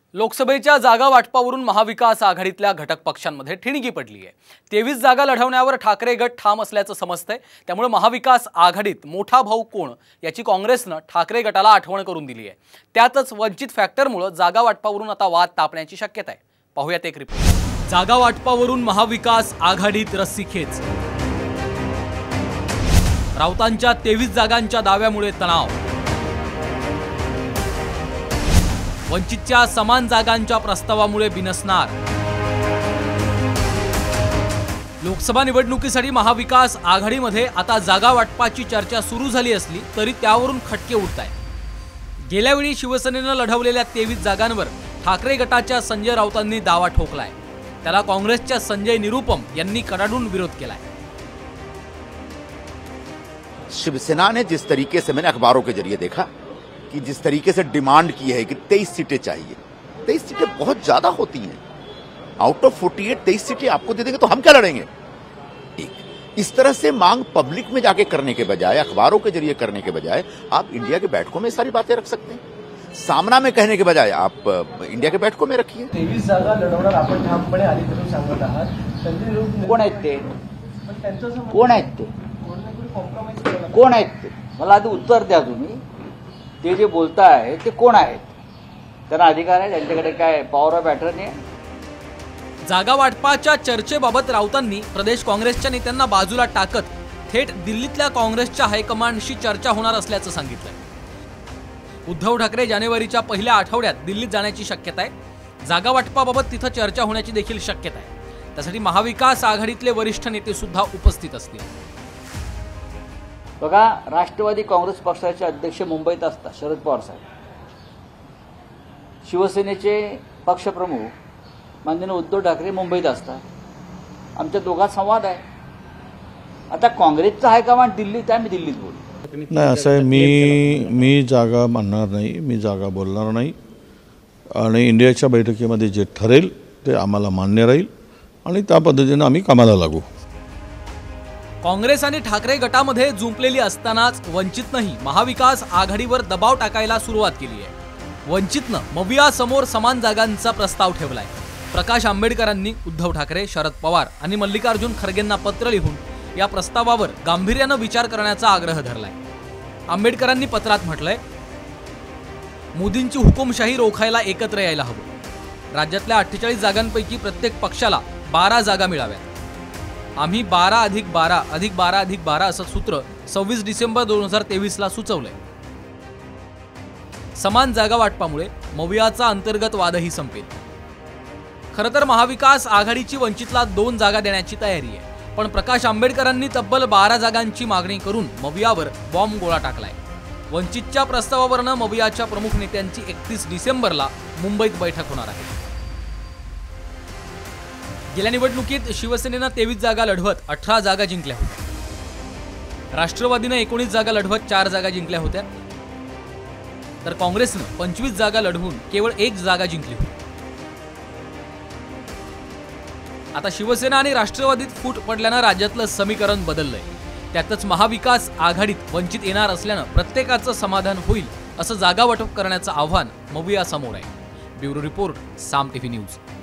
लोकसभेच्या जागा वाटपावरून महाविकास आघाडीतल्या घटक पक्षांमध्ये ठिणगी पडली आहे। 23 जागा लढवण्यावर ठाकरे गट ठाम असल्याचं समजतंय। त्यामुळे महाविकास आघाडीत मोठा भाऊ कोण याची काँग्रेसनं ठाकरे गटाला आठवण करून दिली आहे। त्यातच वंचित फॅक्टरमुळे जागा वाटपावरून आता वाद तापण्याची शक्यता आहे। पाहूयात एक रिपोर्ट। जागा वाटपावरून महाविकास आघाडीत रस्सीखेच। राऊतांच्या 23 जागांच्या दाव्यामुळे तणाव। वंचितच्या समान जागांच्या प्रस्तावामुळे बिनसणार। लोकसभा निवडणुकीसाठी महाविकास आघाडीमध्ये आता जागा वाटपाची चर्चा सुरू झाली असली तरी त्यावरून खटके उठतायत। गेल्या वेळी शिवसेनेने लढवलेल्या 23 जागांवर ठाकरे गटाच्या संजय राऊतांनी दावा ठोकलाय। त्याला काँग्रेसच्या संजय निरुपम यांनी कडाडून विरोध केलाय। शिवसेना ने जिस तरीके से मैंने अखबारों के जरिए देखा कि जिस तरीके से डिमांड की है कि 23 सीटें चाहिए, 23 सीटें बहुत ज्यादा होती हैं। आउट ऑफ 48 23 सीटें आपको दे देंगे तो हम क्या लड़ेंगे। एक इस तरह से मांग पब्लिक में जाके करने के बजाय, अखबारों के जरिए करने के बजाय आप इंडिया के बैठकों में सारी बातें रख सकते हैं। सामना में कहने के बजाय आप इंडिया के बैठकों में रखिए। 23 जागा लढवणार आपण ठामपणे आली करून सांगत आहात। संजय निरुपम कोण आहेत ते? पण त्यांचं कोण आहेत ते? कोण आहेत ते? मला आधी उत्तर द्या तुम्ही। ते जे बोलताय ते कोण आहेत? त्यांना अधिकार आहे? त्यांच्याकडे काय पॉवर ऑफ अटर्नी आहे? जागा वाटपाच्या चर्चेबाबत राऊतांनी प्रदेश काँग्रेसच्या नेत्यांना बाजूला टाकत थेट दिल्लीतल्या काँग्रेसच्या हायकमांडशी चर्चा होणार असल्याचं सांगितलं। उद्धव ठाकरे जानेवारीच्या पहिल्या आठवड्यात दिल्लीत जाण्याची शक्यता आहे। जागा वाटपाबाबत तिथं चर्चा होण्याची देखील शक्यता आहे। त्यासाठी महाविकास आघाडीतले वरिष्ठ नेते सुद्धा उपस्थित असतील। बघा, राष्ट्रवादी काँग्रेस पक्षाचे अध्यक्ष मुंबईत असतात शरद पवार साहेब। शिवसेनेचे पक्षप्रमुख माननीय उद्धव ठाकरे मुंबईत असतात। आमच्या दोघात संवाद आहे। आता काँग्रेसचा हायकमांड दिल्लीत आहे, मी दिल्लीत बोलू नाही असं आहे। मी जागा मानणार नाही, मी जागा बोलणार नाही आणि इंडियाच्या बैठकीमध्ये जे ठरेल ते आम्हाला मान्य राहील आणि त्या पद्धतीने आम्ही कामाला लागू। काँग्रेस आणि ठाकरे गटामध्ये जुंपलेली असतानाच वंचितनंही महाविकास आघाडीवर दबाव टाकायला सुरुवात केली आहे। वंचितनं मविया समोर समान जागांचा प्रस्ताव ठेवलाय। प्रकाश आंबेडकरांनी उद्धव ठाकरे, शरद पवार आणि मल्लिकार्जुन खरगेंना पत्र लिहून या प्रस्तावावर गांभीर्यानं विचार करण्याचा आग्रह धरलाय। आंबेडकरांनी पत्रात म्हटलंय, मोदींची हुकुमशाही रोखायला एकत्र यायला हवं। राज्यातल्या 48 जागांपैकी प्रत्येक पक्षाला 12 जागा मिळाव्यात। आम्ही 12+12+12+12 असं सूत्र 26 डिसेंबर 2023ला सुचवलंय। समान जागा वाटपामुळे मवियाचा अंतर्गत वादही संपेल। खरं तर महाविकास आघाडीची वंचितला 2 जागा देण्याची तयारी आहे, पण प्रकाश आंबेडकरांनी तब्बल 12 जागांची मागणी करून मवियावर बॉम्ब गोळा टाकलाय। वंचितच्या प्रस्तावावरनं मवियाच्या प्रमुख नेत्यांची 31 डिसेंबरला मुंबईत बैठक होणार आहे। गेल्या निवडणुकीत शिवसेनेनं 23 जागा लढवत 18 जागा जिंकल्या होत्या। राष्ट्रवादीनं 19 जागा लढवत 4 जागा जिंकल्या होत्या, तर काँग्रेसनं 25 जागा लढवून केवळ 1 जागा जिंकली होती। आता शिवसेना आणि राष्ट्रवादीत फूट पडल्यानं राज्यातलं समीकरण बदललंय। त्यातच महाविकास आघाडीत वंचित येणार असल्यानं प्रत्येकाचं समाधान होईल असं जागा वाटप करण्याचं आव्हान मविया समोर आहे। Bureau report, Saam TV news.